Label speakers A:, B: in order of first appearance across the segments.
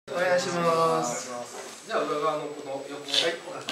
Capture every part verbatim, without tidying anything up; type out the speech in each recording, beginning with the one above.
A: お願いします。
B: じゃあ裏側のこの横を、はい、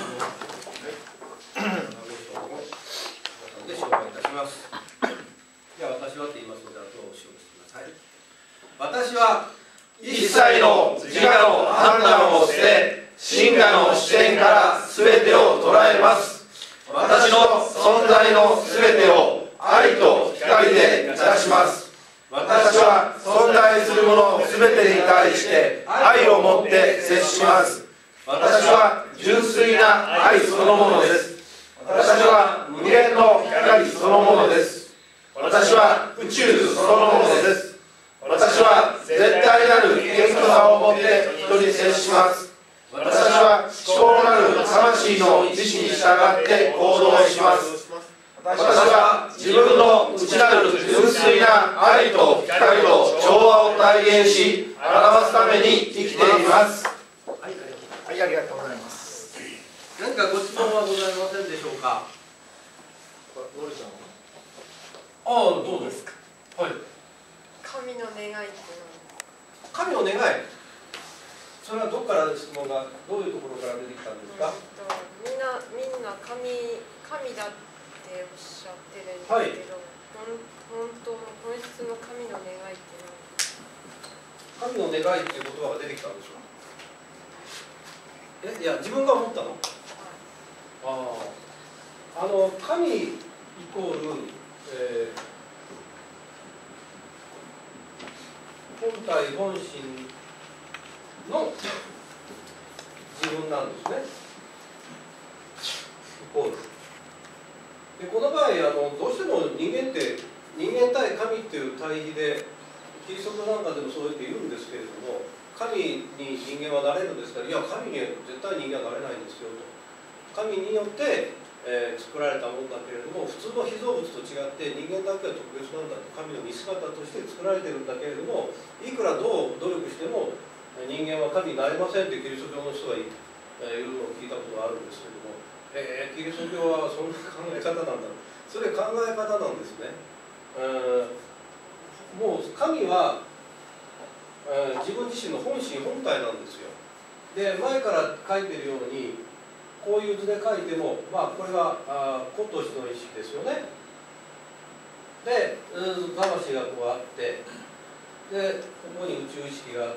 B: で紹介いたします。じゃあ私はって言いますので、あとを使用してください。私は
C: 一切の自我の判断を捨て、真我の視点から全てを捉えます。私の存在の全てを愛と光で満たします。私は存在するもの全てに対して愛を持って接します。私は純粋な愛そのものです。私は無限の光そのものです。私は宇宙そのものです。私は絶対なる謙虚さを持って人に接します。私は思考なる魂の意志に従って行動します。私は自分の内なる純粋な愛と光と調和を体現し、表すために生きています。
A: はい、はい、ありがとうございます。
B: 何かご質問はございませんでしょうか。
A: ロールちゃんは。
B: ああ、どうですか。はい。
D: 神の願いって
B: 何？神の願い。それはどこから質問がどういうところから出てきたんですか。
D: みんなみんな神神だっておっしゃってるんですけど、はい、本当の本質の神の願いって何？
B: 神の願いっていう言葉が出てきたんでしょう。え、いや自分が思ったの？はい、ああ、あの神イコール、えー、本体本心の自分なんですね。イコール。でこの場合あのどうしても人間って人間対神っていう対比でキリスト教なんかでもそうやって言うんですけれども、神に人間はなれるんですから、いや神には絶対人間はなれないんですよと。神によって、えー、作られたものだけれども、普通の被造物と違って人間だけは特別なんだと、神の見姿として作られてるんだけれども、いくらどう努力しても人間は神になれませんってキリスト教の人が言うのを聞いたことがあるんですけれども、えー、キリスト教はそんな考え方なんだ。それ考え方なんですね。えー、もう神は、えー、自分自身の本心本体なんですよ。で前から書いてるようにこういう図で書いても、まあこれは個としての意識ですよね。で魂がこうあって、でここに宇宙意識があって、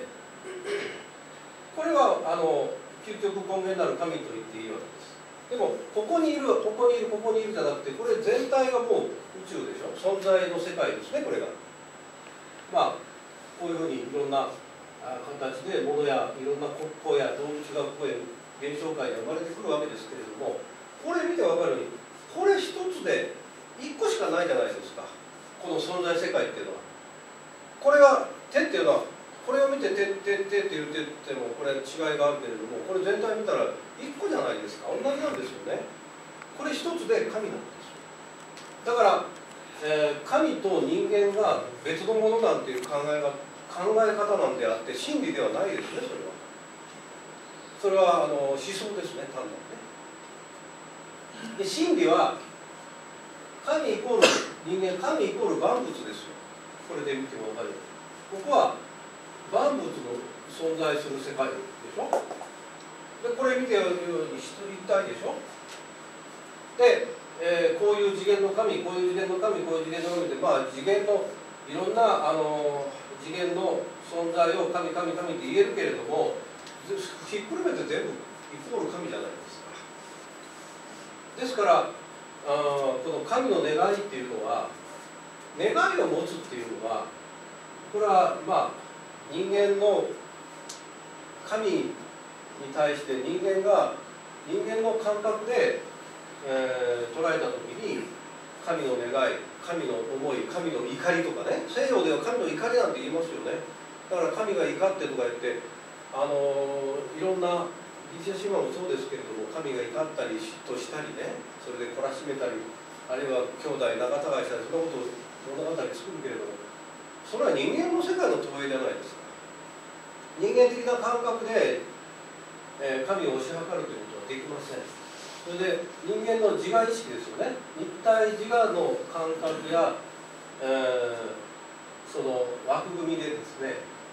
B: これはあの究極根源なる神と言っていいわけです。でもここにいるここにいるここにいるじゃなくて、これ全体がもう宇宙でしょ。存在の世界ですね、これが。まあこういうふうにいろんな形で物やいろんな声や動物がここへ現象界で生まれてくるわけですけれども、これ見て分かるようにこれ一つで一個しかないじゃないですか、この存在世界っていうのは。これが手っていうのは、これを見て手手手って言っててもこれ違いがあるけれども、これ全体見たら一個じゃないですか。同じなんですよね。これ一つで神なんですよ。だから、えー、神と人間が別のものなんていう考えが考え方なんであって真理ではないですね。それはそれはあの思想ですね、単なるね。で真理は神イコール人間、神イコール万物ですよ。これで見ても分かるように、ここは万物の存在する世界でしょ。でこれ見てるように一体でしょ。で、えー、こういう次元の神、こういう次元の神、こういう次元の神で、まあ次元のいろんなあの次元の存在を神神神って言えるけれども、ひっくるめて全部イコール神じゃないですか。ですからあこの神の願いっていうのは、願いを持つっていうのは、これはまあ人間の神に対して人間が人間の感覚で、えー、捉えた時に神の願い、神の思い、神の怒りとかね、西洋では神の怒りなんて言いますよね。だから神が怒ってとか言って、あのー、いろんなギリシャ神話もそうですけれども、神が怒ったり嫉妬したりね、それで懲らしめたり、あるいは兄弟仲違いしたり、そんなことを物語作るけれども、それは人間の世界の投影じゃないですか。人間的な感覚で、えー、神を推し量るということはできません。それで人間の自我意識ですよね。肉体自我の感覚や、えー、その枠組みでですね、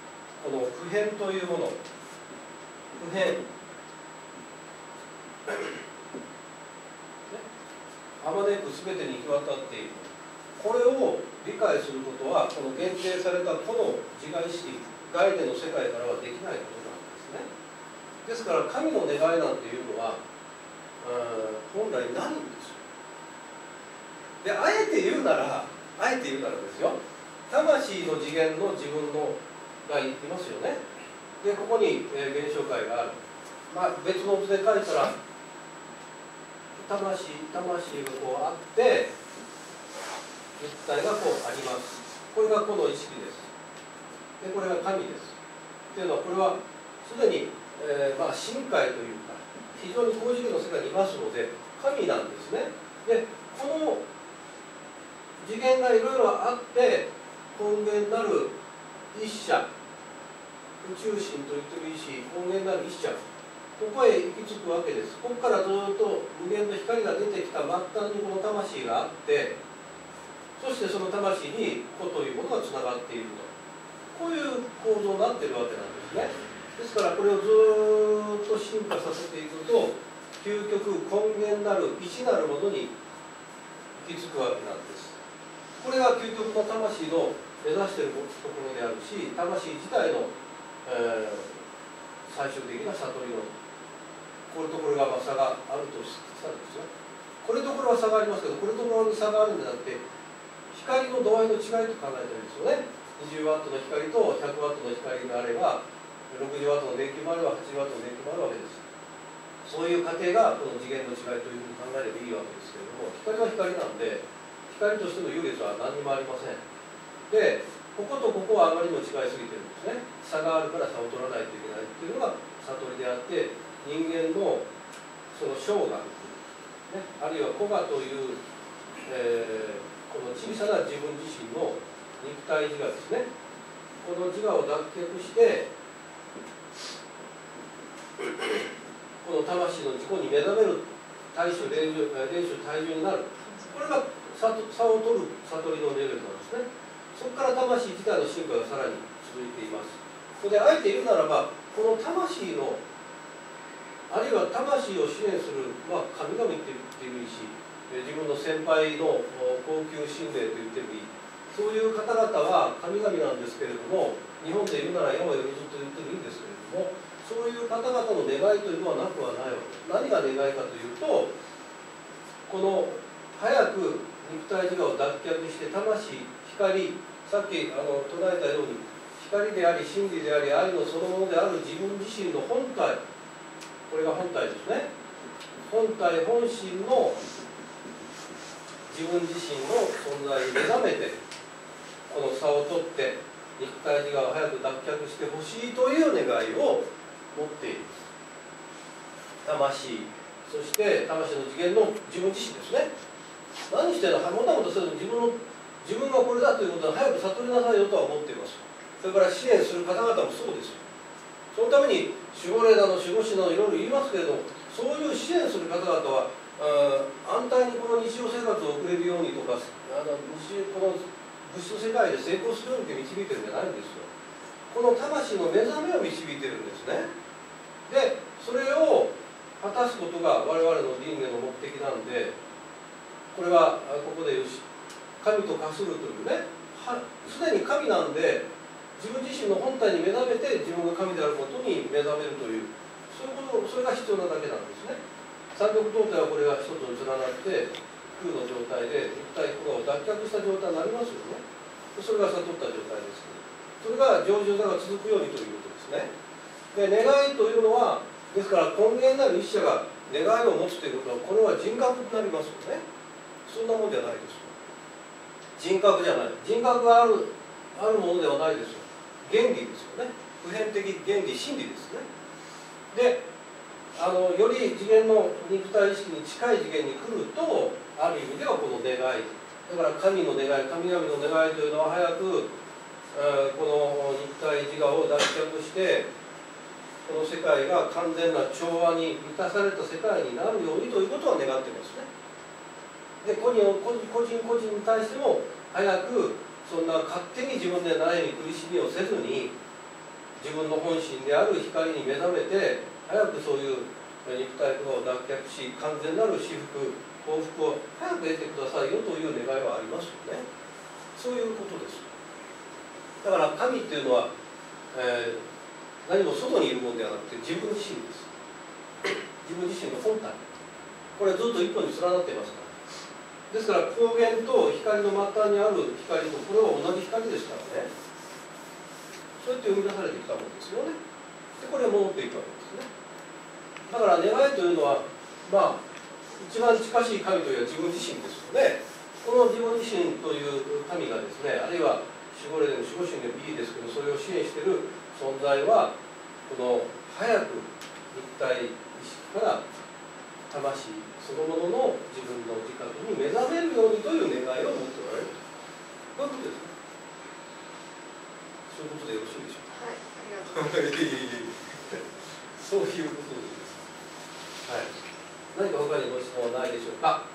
B: この普遍というもの、普遍、あまねく全てに行き渡っている、これを理解することは、この限定されたこの自我意識、概念の世界からはできないことなんですね。ですから神の願いなんていうのは、本来ないんですよ。で、あえて言うなら、あえて言うならですよ、魂の次元の自分のがいますよね。で、ここに、えー、現象界がある。まあ、別の図で書いたら、魂、魂がこうあって、物体がこうあります。これがこの意識です。で、これが神です。というのは、これはすでに、えー、まあ、神界というか、非常に高次元の世界にいますので、神なんですね。で、この次元がいろいろあって、根源なる一者、宇宙神と言ってる意志、根源なる一者、ここへ行き着くわけです。ここからずっと無限の光が出てきた末端にこの魂があって、そしてその魂に個というものがつながっていると。こういう構造になっているわけなんですね。ですからこれをずっと進化させていくと、究極根源なる一なるものに行き着くわけなんです。これが究極の魂の目指しているところであるし、魂自体の、えー、最終的な悟りのこれとこれが差があるとしたんですよ。これとこれは差がありますけど、これとこれに差があるんじゃなくて、光の度合いの違いと考えてるんですよね。にじゅうワットの光とひゃくワットの光があれば、ろくじゅうワットの電球もあればはちじゅうワットの電球もあるわけです。そういう過程がこの次元の違いというふうに考えればいいわけですけれども、光は光なんで、光としての優劣は何にもありません。で、こことここはあまりにも違いすぎてるんですね。差があるから差を取らないといけないっていうのが悟りであって、人間のその生涯、ね、あるいは個我という、えー、この小さな自分自身の肉体自我ですね。この自我を脱却して、この魂の自己に目覚める大衆、霊種、霊種体重になる。これが差を取る悟りのレベルなんですね。そこから魂自体の進化がさらに続いています。それであえて言うならば、この魂のあるいは魂を支援する、まあ、神々って言ってもいいし、自分の先輩の高級神霊と言ってもいい、そういう方々は神々なんですけれども、日本で言うなら山よりずっと言ってもいいんですけれども、そういう方々の願いというのはなくはないわけです。何が願いかというと、この早く肉体自我を脱却して魂、光、さっきあの唱えたように光であり真理であり愛のそのものである自分自身の本体、これが本体ですね。本体本心の自分自身の存在に目覚めて、この差を取って肉体自我を早く脱却してほしいという願いを持っている魂、そして魂の次元の自分自身ですね。何してるの、もたもたせず自分の自分がこれだということは早く悟りなさいよとは思っています。それから支援する方々もそうですよ。そのために守護霊など守護士などいろいろ言いますけれども、そういう支援する方々は安泰にこの日常生活を送れるようにとか、あの日この物質世界で成功するようにって導いてるんじゃないんですよ。この魂の目覚めを導いてるんですね。で、それを果たすことが我々の輪廻の目的なんで、これはここでよし神と化するというね、すでに神なんで自分自身の本体に目覚めて自分が神であることに目覚めるという、そういうこと、それが必要なだけなんですね。三極東体はこれが一つに連なって空の状態で肉体不我を脱却した状態になりますよね。それが悟った状態です。それが成就座が続くようにということですね。で、願いというのは、ですから根源なる一者が願いを持つということは、これは人格になりますよね。そんなもんじゃないですよ。人格じゃない。人格がある、あるものではないですよ。原理ですよね。普遍的原理、真理ですね。で、あのより次元の肉体意識に近い次元に来ると、ある意味ではこの願い、だから神の願い、神々の願いというのは早く、えー、この肉体自我を脱却して、この世界が完全な調和に満たされた世界になるようにということは願っていますね。で、個人個人個人に対しても早くそんな勝手に自分で悩み苦しみをせずに、 自分の本心である光に目覚めて、早くそういう肉体を脱却し、完全なる至福、幸福を早く得てくださいよという願いはありますよね。そういうことです。だから神っていうのは、えー、何も外にいるものではなくて自分自身です。自分自身の本体、これはずっと一本に連なっていますから。ですから光源と光の末端にある光と、これは同じ光ですからね。そうやって生み出されてきたものですよね。でこれは戻っていくわけですね。だから願いというのは、まあ一番近しい神というのは自分自身ですよね。この自分自身という神がですね、あるいは守護霊でも守護神でもいいですけど、それを支援している存在は、この早く肉体意識から魂そのものの自分の自覚に目覚めるようにという願いを持っておられる。こういうことですね。そういうことでよろしいでしょうか。
D: はい、ありがとうございます。
B: そういうことです。はい。何か他にご質問はないでしょうか。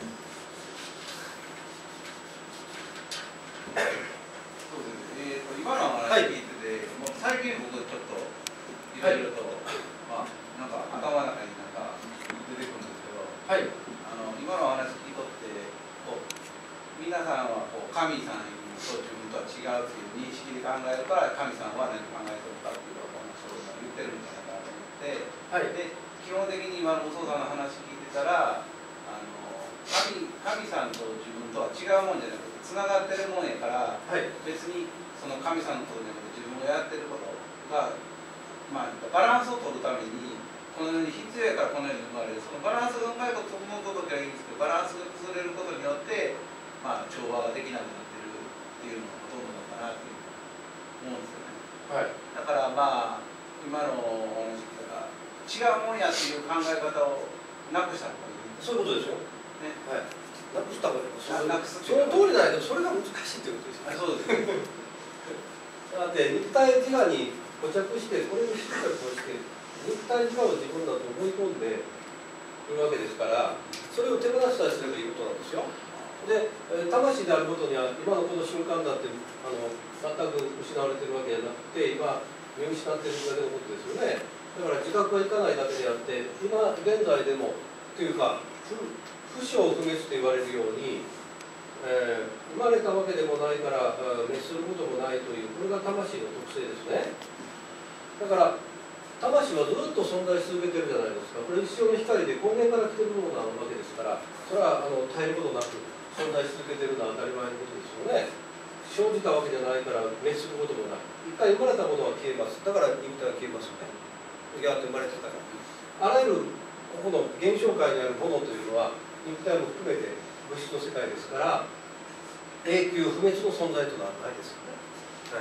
C: そうですね。えーと今の話聞いてて、もう最近僕ちょっといろいろと、まあなんか頭の中になんか出てくるんですけど、
B: はい。
C: あの今の話聞いとってこう皆さんはこう神さんと自分とは違うっていう認識で考えるから神さんは何考えてるかっていうような話を言ってるんじゃないかなと思って、はい、で基本的に今のお父さんの話聞いてたら、あの 神, 神さんと自分とは違うもんじゃなくてつながってるもんやから、はい、別にその神さんのことじゃなくて自分がやってることが、まあ、バランスを取るためにこの世に必要やからこの世に生まれる、そのバランスがうまいこと思うことがいいんですけど、バランスが崩れることによって、まあ、調和ができなくなってるっていうのがほとんどなのかなっていう思うんですよね。はい、だからまあ今のお話聞いたら違うもんやっていう考え方をなくした方がいい。
B: そういうことですよ。ね、はい。なくした方がいい。なくすその通りだけど、それが難しいということですよね。そうですね。だって肉体自我に固着して、これにしっかりこうして、肉体自我を自分だと思い込んでいるわけですから、それを手放したりすればいいことなんですよ。で、魂であることには、今のこの瞬間だってあの全く失われているわけじゃなくて、今、見失っているだけのことですよね。だから自覚はいかないだけであって、今現在でもというか、不生不滅と言われるように、えー、生まれたわけでもないから滅することもないという、これが魂の特性ですね。だから魂はずっと存在し続けてるじゃないですか。これ一生の光で根源から来てるものなわけですから、それはあの絶えることなく存在し続けてるのは当たり前のことですよね。生じたわけじゃないから滅することもない。一回生まれたものは消えます。だから肉体は消えますよね。やって生まれてたから。あらゆるここの現象界にあるものというのは肉体も含めて物質の世界ですから、永久不滅の存在というのはないですよね。はい、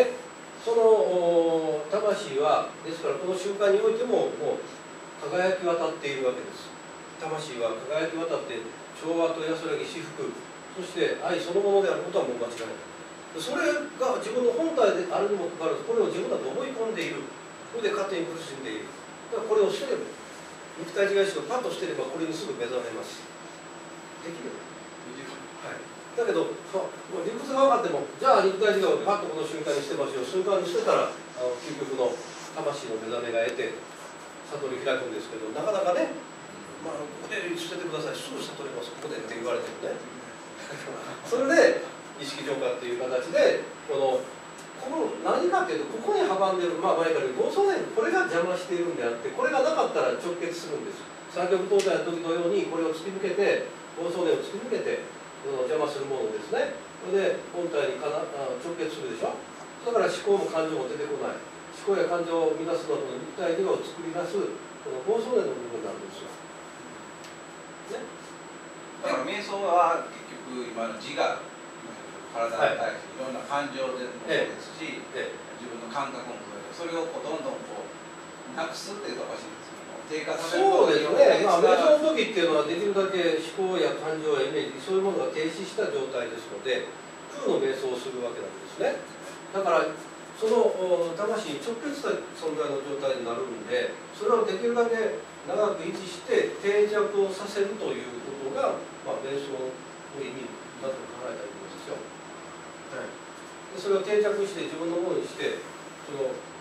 B: でその魂はですからこの瞬間においてももう輝き渡っているわけです。魂は輝き渡って調和と安らぎ至福、そして愛そのものであることはもう間違いない。それが自分の本体であるにもかかわらず、これを自分だと思い込んでいる。それで勝手に苦しんでいる。だからこれを捨てれば、肉体自我意識をパッと捨てればこれにすぐ目覚めます。できる。はい、だけど理屈が分かっても、じゃあ肉体自我をパッとこの瞬間に捨てましょう、瞬間に捨てたらあの究極の魂の目覚めが得て悟り開くんですけど、なかなかね、まあ、ここで捨ててください、すぐ悟れます、ここでって言われてもねそれで意識浄化っていう形でこのこの何かっていうと、ここに阻んでる、まあ前から合相連、これが邪魔しているんであって、これがなかったら直結するんです。三極東西の時のようにこれを突き抜けて、合相連を突き抜けて邪魔するものですね。それで本体にかな直結するでしょ。だから思考も感情も出てこない。思考や感情を乱すのはこの肉体自我を作り出すこの合相連の部分なんですよ。ね。
C: だから瞑想は結局今の自我、体に対していろんな感情でもそうですし、ええ、自分の感覚もそうです。それをこうどんどんこうなくすっていうとおかしいんですけども、低下させる
B: そうですね。まあ瞑想の時っていうのはできるだけ思考や感情やイメージ、そういうものが停止した状態ですので、空の瞑想をするわけなんですね。だからその魂に直結した存在の状態になるんで、それをできるだけ長く維持して定着をさせるということが、まあ、瞑想の意味だと考えたらいいんですよ。はい、でそれを定着して自分のものにして、その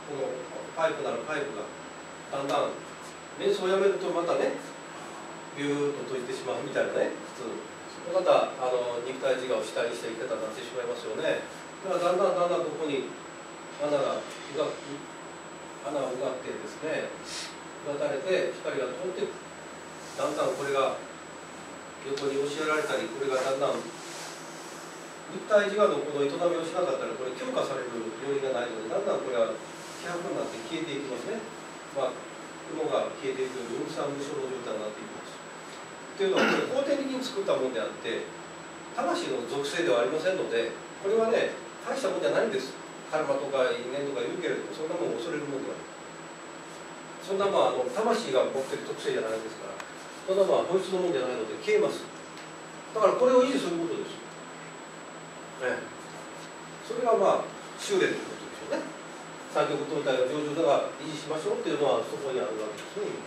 B: このパイプならパイプがだんだん瞑想をやめるとまたねビューッと閉じてしまうみたいなね、普通またあの肉体自我を主体にした生き方になってしまいますよね。だからだんだんだんだんここに穴がうが穴をうがってですね、うがたれて光が通ってだんだんこれが横に押しやられたり、これがだんだん肉体自我のこの営みをしなかったらこれ強化される要因がないので、だんだんこれは希薄になって消えていきますね。まあ雲が消えていくように無三無償の状態になっていきます。というのはこれ後天的に作ったものであって魂の属性ではありませんので、これはね大したものじゃないんです。カルマとか因縁とか言うけれども、そんなものを恐れるものではない。そんなまああの魂が持っている特性じゃないですから、そんなまあ本質のものじゃないので消えます。だからこれを維持することです。ね、それがまあ修練ということでしょうね。三極統体が上々だが維持しましょうっていうのはそこにあるわけですね。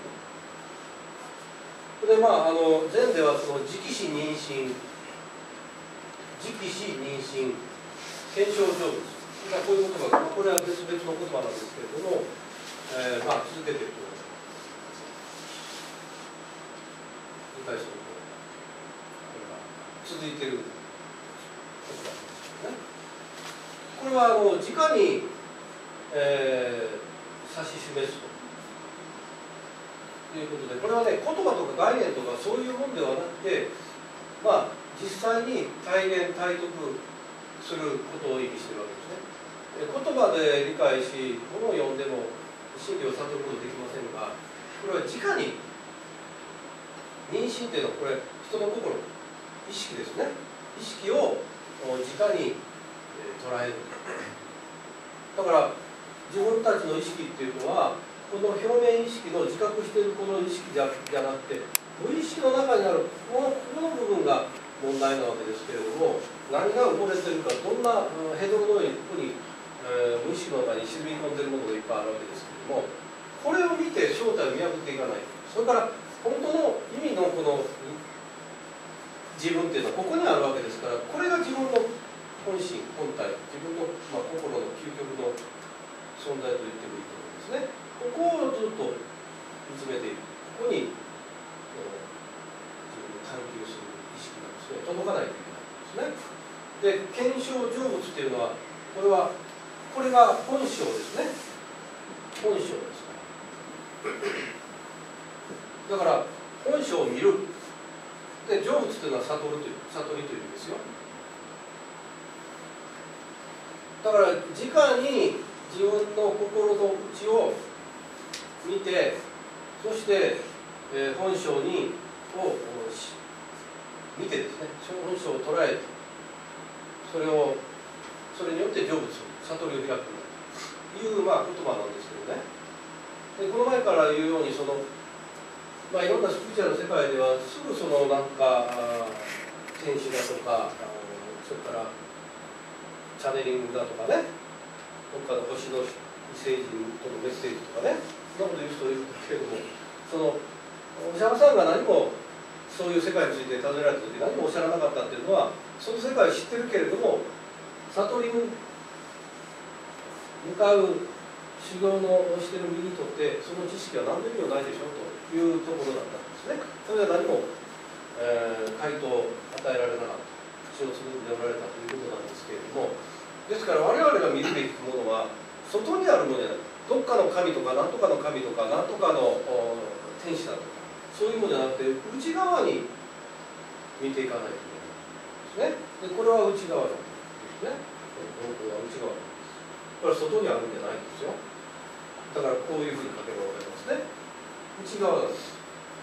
B: でまあ、あの禅ではその直死妊娠、直死妊娠、検証成仏、まあ、こういう言葉が、これは別々の言葉なんですけれども、えー、まあ続けていくと理解すると続いている言葉ですね。これはあの直に、えー、指し示すと。ということで、これはね、言葉とか概念とかそういうものではなくて、まあ、実際に体現、体得することを意味しているわけですね。言葉で理解し、物を読んでも真理を悟ることできませんが、これは直に、妊娠っていうのは、これ、人の心、意識ですね。意識を直に捉える。だから、自分たちの意識っていうのは、この表面意識の自覚しているこの意識じゃ、じゃなくて、無意識の中にあるこの、この部分が問題なわけですけれども、何が埋もれているか、どんなヘドロのようにここに、えー、無意識の中に沈み込んでいるものがいっぱいあるわけですけれども、これを見て正体を見破っていかない。それから本当の意味のこの自分っていうのはここにあるわけですから、これが自分の本心、本体、自分の、まあ、心の究極の存在と言ってもいいと思うんですね。ここをずっと見つめている。ここに自分を探求する意識がですね、届かないといけないんですね。で、検証成仏っていうのは、これは、これが本性ですね。本性ですから。だから、本性を見る。で、成仏というのは悟るという、悟りという意味ですよ。だから、直に自分の心の内を見て、そして、えー、本性にを見てですね、その本性を捉えて、それをそれによって成仏する、悟りを開くという、まあ、言葉なんですけどね。でこの前から言うように、そのまあいろんなスピリチュアルの世界ではすぐそのなんか天使だとか、それからチャネリングだとかね、どっかの星の異星人とのメッセージとかね、そんなこと言う人いるけれども、そのお医者さんが何もそういう世界について尋ねられた時何もおっしゃらなかったっていうのは、その世界を知ってるけれども悟りに向かう修行のしてる身にとってその知識は何の意味もないでしょうというところだったんですね。それは何も、えー、回答を与えられなかった、口をつぐんでおられたということなんですけれども、ですから我々が見るべきものは外にあるものじゃない、どっかの神とか何とかの神とか何とかの天使だとかそういうものじゃなくて、内側に見ていかないといけないんですね。でこれは内側なんですね。これは内側なんです。これは外にあるんじゃないんですよ。だからこういうふうに書けば分かりますね。内側なんです。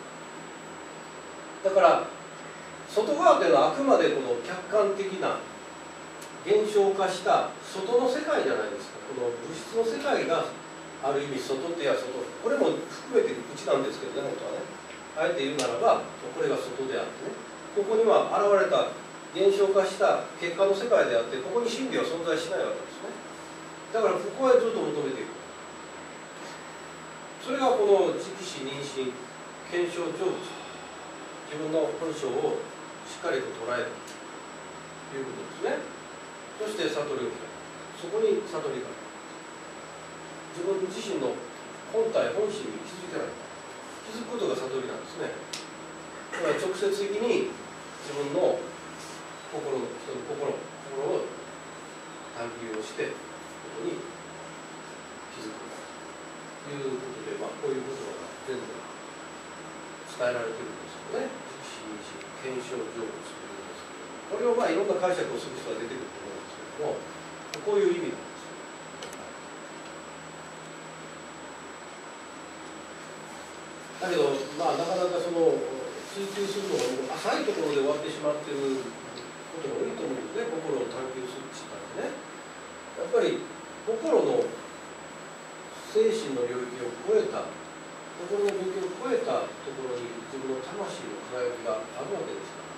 B: だから外側というのはあくまでこの客観的な現象化した外の世界じゃないですか。この物質の世界がある意味外ってや外、これも含めて内なんですけどね、本当はね。あえて言うならばこれが外であってね、ここには現れた現象化した結果の世界であって、ここに真理は存在しないわけですね。だからここへずっと求めていく。それがこの直死妊娠検証成仏、自分の本性をしっかりと捉えるということですね。そして悟りを開く。そこに悟りがある。 自分自身の本体本心に気づいてない、気づくことが悟りなんですね。だから直接的に自分の心の人の心心を探求をしてここに気づくということで、まあ、こういう言葉が全部伝えられてるんですよね。心身検証成仏というんですけど、これをまあいろんな解釈をする人が出てくると思うんですけども、こういう意味なんですよ。だけど、まあ、なかなかその追求するのが浅いところで終わってしまっていることが多いと思うんですね。心を探求する力でね。やっぱり心の精神の領域を超えた、心の領域を超えたところに自分の魂の輝きがあるわけですから。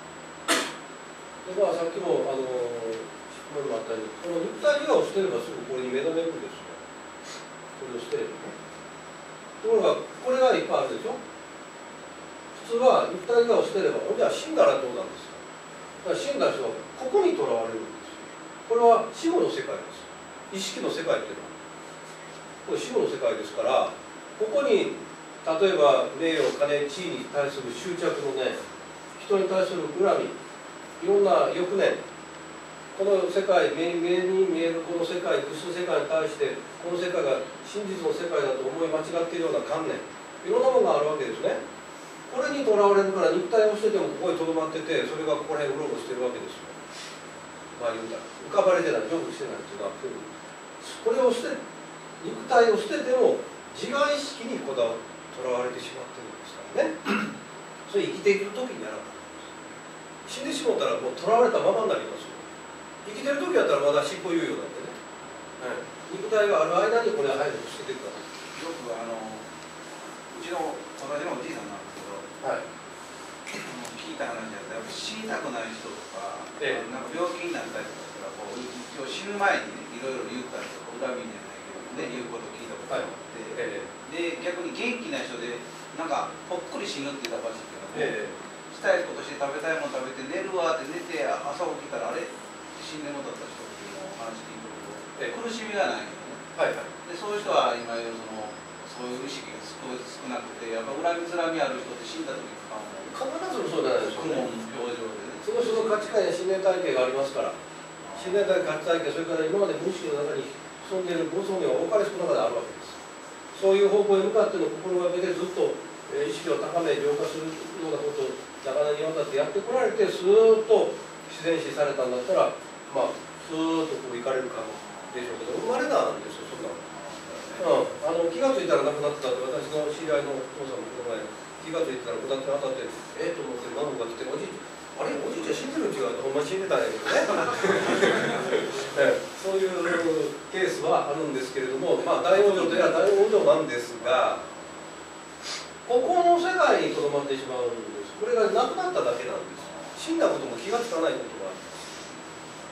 B: で、まあ、さっきもあの質問にもあったように、この肉体を捨てればすぐこれに目覚めるんですよ。これを捨てればね。ところが、これがいっぱいあるでしょ。普通は肉体を捨てれば、じゃあ死んだらどうなんですか。だから死んだ人はここにとらわれるんですよ。これは死後の世界です。意識の世界っていうのはこれ死後の世界ですから、ここに例えば名誉金地位に対する執着のね、人に対する恨み、いろんな欲念、この世界、目に見えるこの世界、物質世界に対してこの世界が真実の世界だと思い間違っているような観念、いろんなものがあるわけですね。これにとらわれるから肉体を捨ててもここにとどまってて、それがここら辺うろうろしてるわけですよ。まあ言うたら浮かばれてない、成仏してないっていうのは、これを捨て肉体を捨てても自我意識にこだわとらわれてしまってるんですからね。それ生きていく時にやらなかったんです。死んでしもうたらもうとらわれたままになりますよ。生きてる時やったらまだ執行猶予なんでね、はい、肉体がある間にこれは早く捨ててください。
C: よくあのうちの私のおじいさんなんですけど、はい、聞いた話だとやっぱ死にたくない人とか、ええ、なんか病気になったりとかしたらこう一応死ぬ前にねいろいろ言ったりとか恨みじゃないけどね、言うこと聞いたことがあって、はい、ええ、で逆に元気な人でなんかぽっくり死ぬって言ったらしいけども、ええ、したいことして食べたいもの食べて寝るわって寝て朝起きたらあれ死んでもだった人っていうのを話聞いてると、苦しみがないよね、はいはい、でそういう人は今言うそのそういう意識が少なくて、やっぱ恨みつらみある人って死んだ時に顔も
B: 必ずそうじゃないですかね。
C: 表情でね、
B: その人の価値観や信念体系がありますから、信念体系、価値体系、それから今まで無意識の中に潜んでいるご存念は多かれ少なかれあるわけです。そういう方向へ向かっての心がけでずっと意識を高め浄化するようなことを長年にわたってやってこられて、スーッと自然死されたんだったら、まあスーッとこう行かれるかでしょうけど、生まれなんですよ、そんなの。うん、あの気が付いたら亡くなってたって、私の知り合いのお父さんもこの前気が付いたらこたつに当たってええー、と思って孫が来て、おじいあれおじいちゃん死んでるん違うと、ほんまに死んでたんやけどねそういうケースはあるんですけれども、まあ大往生といえば大往生なんですが、ここの世界にとどまってしまうんです。これがなくなっただけなんです。死んだことも気が付かないことがあります。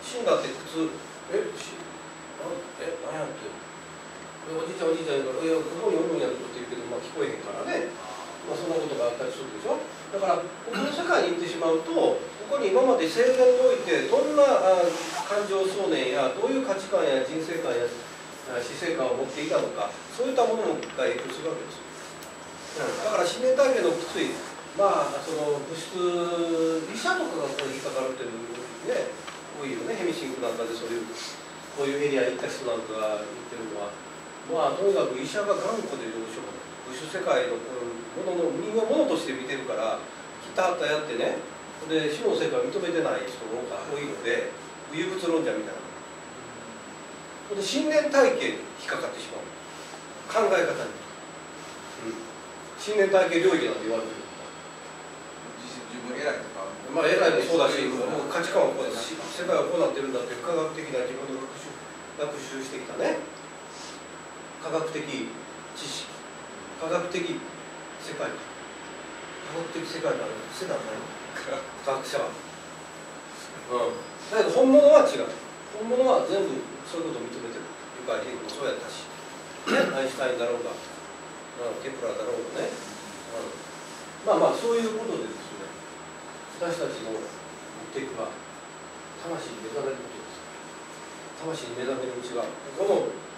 B: 死んだって普通えしえ何やっておじいちゃんおじいちゃん言うから「いやここにおるんや」って言うけど、まあ、聞こえへんからね、まあ、そんなことがあったりするでしょ。だからここの世界に行ってしまうと、ここに今まで生前においてどんな感情想念やどういう価値観や人生観や死生観を持っていたのか、そういったものが影響するわけです。うん、だから信念体系のきつい、まあその物質医者とかがここに引っかかるっていうね、こういうねヘミシンクなんかでそういうこういうエリアに行った人なんかが言ってるのは、まあとにかく医者が頑固でどうしようもない。物質世界のこのものの人間をものとして見てるから、きたはったやってね、で死の世界を認めてない人が多いので、有物論者みたいな。で信念体系に引っかかってしまう。考え方に。うん、信念体系領域なんて言われてる。
C: 自分偉いとか、
B: まあ偉いもそうだし、もう価値観はこうだし、世界はこうなってるんだっていう科学的な自分の学習学習してきたね。科学的知識。科学的世界、科学的世界がある世代ない科学者は、うん、だけど本物は違う。本物は全部そういうことを認めてる。ユカイ・ヘイクもそうやったし、ね、アインシュタインだろうが、うん、ケプラーだろうがね、うん、まあまあそういうことでですね、私たちの目的は魂に目覚めることです。魂に目覚めるうちはここの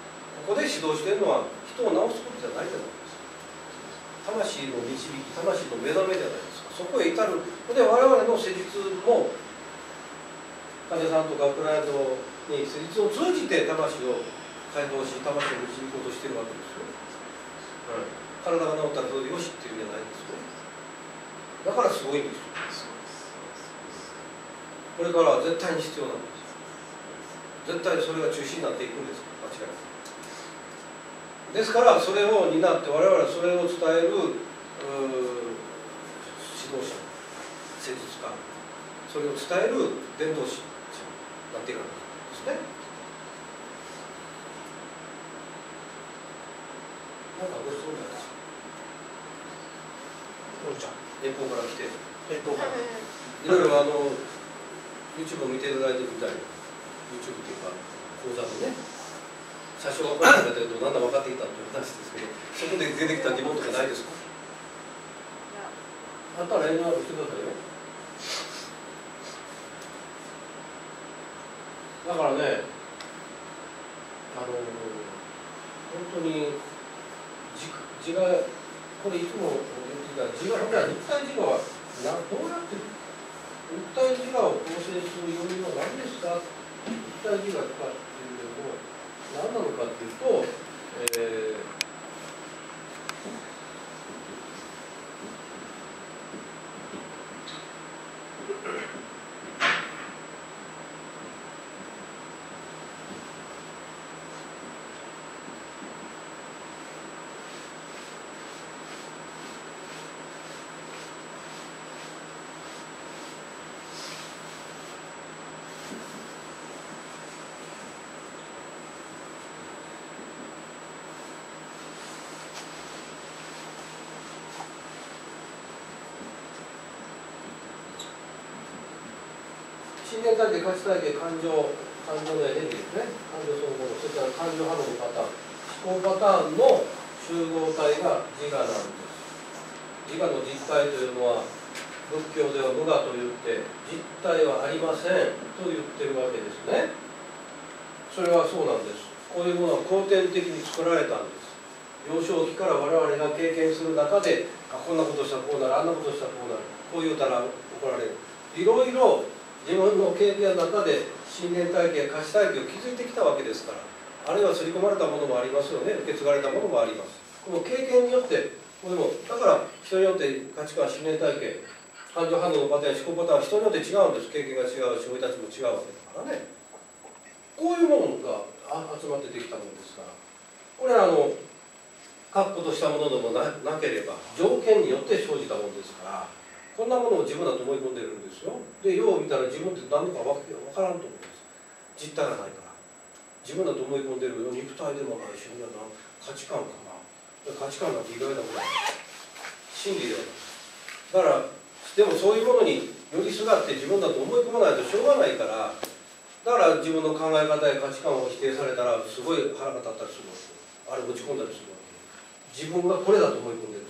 B: ここで指導しているのは人を治すことじゃないじゃないですか。魂の導き、魂の目覚めじゃないですか。そこへ至る。で我々の施術も患者さんとかクライアントに施術を通じて魂を解放し、魂を導こうとしているわけですよ。はい、体が治ったらそれでよしっていうんじゃないんですよ。だからすごいんですよ。これからは絶対に必要なんです。絶対にそれが中心になっていくんです。間違いなく。ですからそれを担って我々はそれを伝える指導者、施術家、それを伝える伝道師になっていかないんですね。なんかご質問なんですよ。ちゃん、遠方から来て、遠方から。いろいろあの YouTube を見ていただいてるみたいな YouTube というか講座のね。最初分からなかったけど、だんだん分かってきたという話ですけど、そこで出てきた疑問とかないですか？あったら遠慮なくしてくださいよ。だからね、あの本当に自我、これいつも言ってた自我、じゃあ肉体自我はなどうやって肉体自我を構成する要因は何ですか？肉体自我とかっていうのも何なのかっていうと、えー、信念体系、価値体系、感情、感情のエネルギーですね。感情そのもの、それから感情波動のパターン、思考パターンの集合体が自我なんです。自我の実体というのは、仏教では無我と言って、実体はありませんと言ってるわけですね。それはそうなんです。こういうものは後天的に作られたんです。幼少期から我々が経験する中で、あ、こんなことしたらこうなる、あんなことしたらこうなる、こう言うたら怒られる。いろいろ自分の経験の中で信念体系、価値体系を築いてきたわけですから、あるいは刷り込まれたものもありますよね、受け継がれたものもあります。この経験によって、これもだから人によって価値観、信念体系、感情反応のパターン、思考パターンは人によって違うんです。経験が違うし、生い立ちも違うわけだからね。こういうものが集まってできたものですから、これはあの確固としたものでも な, なければ条件によって生じたものですから、こんなものを自分だと思い込んでるんですよ。で、よう見たら自分って何だか分からんと思うんです。実体がないから。自分だと思い込んでる肉体でもないし、価値観かな。価値観なんて意外なものだ。真理ではない。だから、でもそういうものに寄りすがって自分だと思い込まないとしょうがないから、だから自分の考え方や価値観を否定されたらすごい腹が立ったりするわけ。あれ落ち込んだりするわけ。自分がこれだと思い込んでる。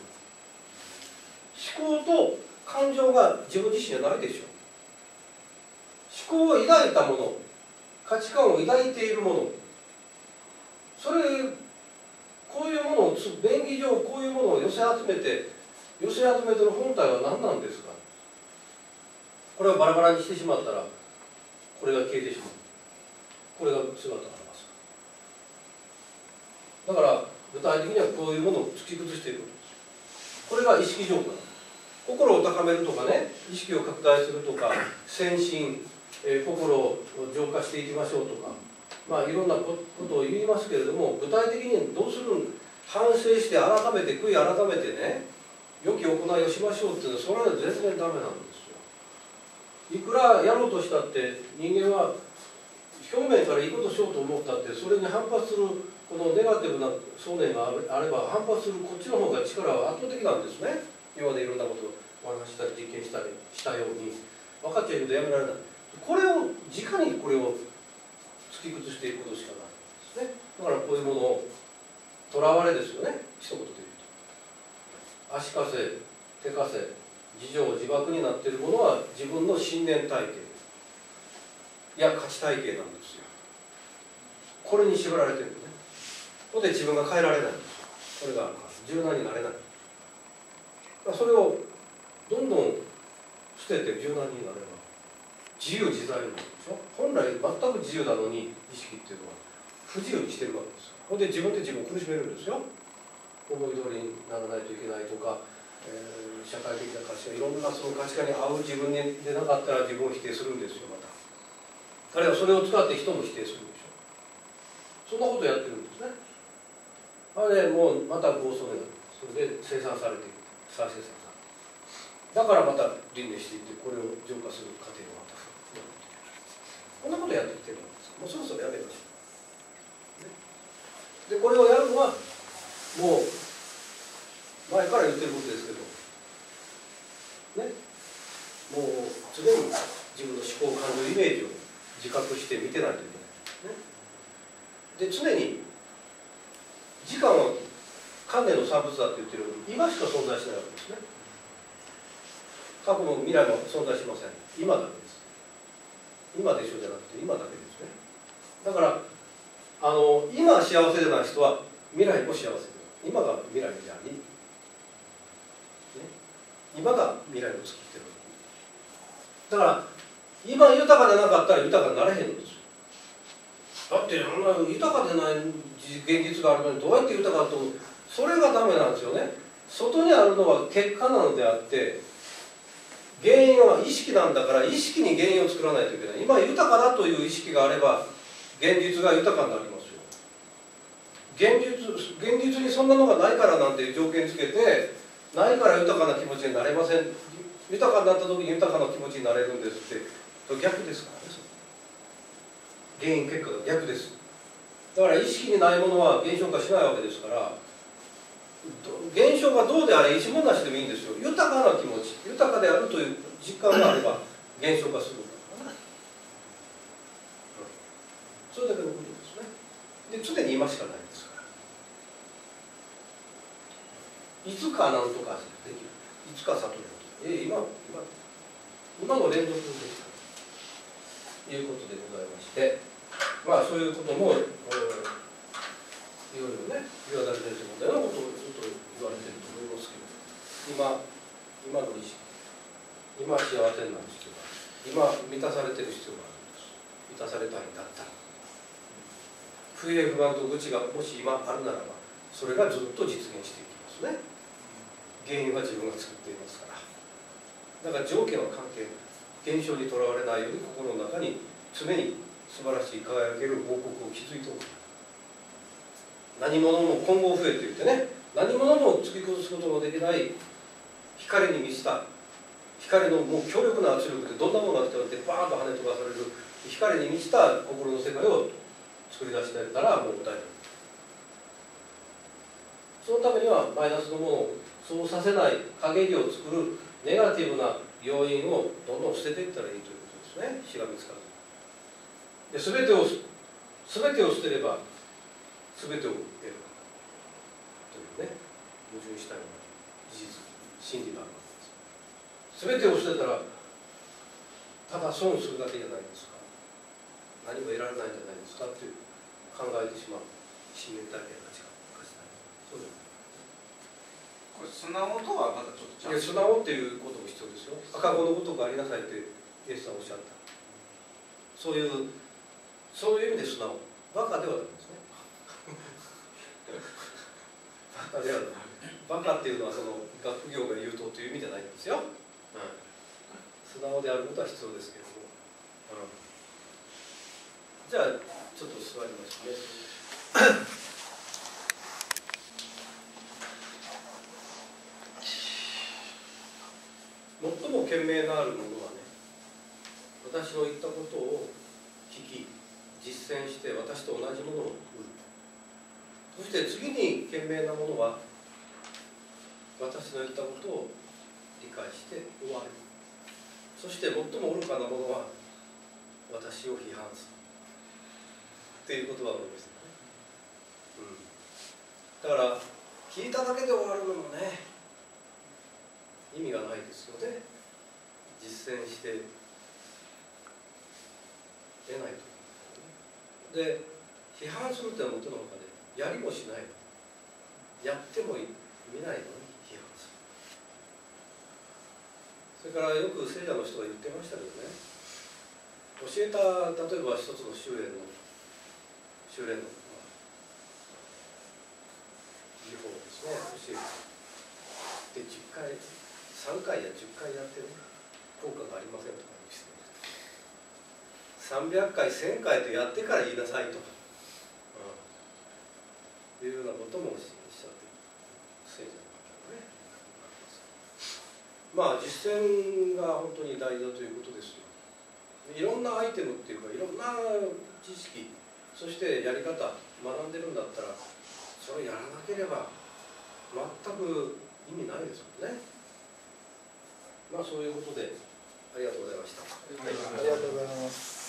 B: 思考と感情が自分自身じゃないでしょう。思考を抱いたもの、価値観を抱いているもの、それこういうものを便宜上こういうものを寄せ集めて寄せ集めてる本体は何なんですか。これをバラバラにしてしまったらこれが消えてしまう。これが姿があります。だから具体的にはこういうものを突き崩していくんです。これが意識浄化。心を高めるとかね、意識を拡大するとか、先進、えー、心を浄化していきましょうとか、まあいろんなことを言いますけれども、具体的にどうする、反省して改めて、悔い改めてね、良き行いをしましょうっていうのは、それは全然ダメなんですよ。いくらやろうとしたって人間は表面からいいことしようと思ったってそれに反発するこのネガティブな想念があれば反発するこっちの方が力は圧倒的なんですね。今までいろんなことをお話ししたり実験したりしたように分かっちゃうけどやめられない。これを直にこれを突き崩していくことしかないんですね。だからこういうものをとらわれですよね、一言で言うと。足かせ手かせ自情自爆になっているものは自分の信念体系いや価値体系なんですよ。これに縛られてるんですね。 ほんで自分が変えられないんですよ。それが柔軟になれない。それをどんどん捨てて柔軟になれば自由自在になるでしょ。本来全く自由なのに意識っていうのは不自由にしてるわけですよ。ほんで自分で自分を苦しめるんですよ。思い通りにならないといけないとか、えー、社会的な価値観、いろんなその価値観に合う自分でなかったら自分を否定するんですよ。また彼はそれを使って人も否定するでしょ。そんなことやってるんですね。あれもうまた暴走になる。それで生産されていく、再生産されていく。だからまた輪廻していってこれを浄化する過程がまたこんなことやってきてるんです。もうそろそろやめましょう。でこれをやるのはもう前から言ってることですけどね、もう常に自分の思考感情イメージを自覚して見てないといけない、ね、で常に時間は観念の産物だって言ってるように今しか存在しないわけですね。過去も未来も存在しません。今だけです。今でしょじゃなくて今だけですね。だからあの今幸せでない人は未来も幸せで今が未来であり、ね、今が未来を作ってる。だから今豊かでなかったら豊かになれへんのですよ。だってあんな豊かでない現実があるのにどうやって豊かとそれがダメなんですよね。外にあるのは結果なのであって原因は意識なんだから意識に原因を作らないといけない。今豊かだという意識があれば現実が豊かになりますよ。現実、現実にそんなのがないからなんていう条件付けてないから豊かな気持ちになれません。豊かになった時に豊かな気持ちになれるんですって逆ですからね。原因結果が逆です。だから意識にないものは現象化しないわけですから現象がどうであれ一文なしでもいいんですよ。豊かな気持ち豊かであるという実感があれば現象化するからね。それだけのことですね。で常に今しかないんですからいつかなんとかできるいつか悟れるえ今今今の連続できたということでございましてまあそういうことも、えー、いろいろね岩谷先生みたいなことをずっと言われてると思いますけど今今の意識今幸せになる必要がある今満たされてる必要があるんです満たされたいんだったら不平不満と愚痴がもし今あるならばそれがずっと実現していきますね。原因は自分が作っていますからだから条件は関係ない現象にとらわれないように心の中に常に素晴らしい輝ける王国を築いておく何者も混合不栄といってね何者も突き崩すことのできない光に満ちた光のもう強力な圧力でどんなものが来たってバーンと跳ね飛ばされる光に満ちた心の世界を作り出してたらもう大丈夫そのためにはマイナスのものをそうさせない陰りを作るネガティブな要因をどんどん捨てていったらいいということですね。しがみつかずで全てを全てを捨てれば全てを得るというね矛盾したような事実真理があるわけです。全てを捨てたらただ損するだけじゃないですか何も得られないんじゃないですかっていう考えてしまう信念体験が違うそうです
C: これ素直とはまたちょっと違う。
B: いや素直っていうことも必要ですよ。赤子のごとくありなさいってイエスさんおっしゃったそういうそういう意味で素直バカではないんですねバカではないバカっていうのはその学業が優等という意味じゃないんですよ、うん、素直であることは必要ですけれども、うん、じゃあちょっと座りましょうね最も賢明なあるものはね私の言ったことを聞き実践して私と同じものを売るそして次に賢明なものは私の言ったことを理解して終わるそして最も愚かなものは私を批判するっていう言葉がありますね、うん、だから聞いただけで終わるのもね意味がないですよね実践して得ないとで批判するってのはもとのほかでやりもしないの、やっても見ないのに批判する。それからよく聖者の人が言ってましたけどね、教えた例えば一つの修練の修練の、まあ、技法をですね教えるでじゅっかいさんかいやじゅっかいやってね効果がありませんとか言う人さんびゃっかいせんかいとやってから言いなさいとか、うん、いうようなこともおっしゃって聖者の方がね。まあ実践が本当に大事だということですよ。いろんなアイテムっていうかいろんな知識そしてやり方学んでるんだったらそれをやらなければ全く意味ないですもんね。まあそういうことでありがとうございました。
A: ありがとうございます。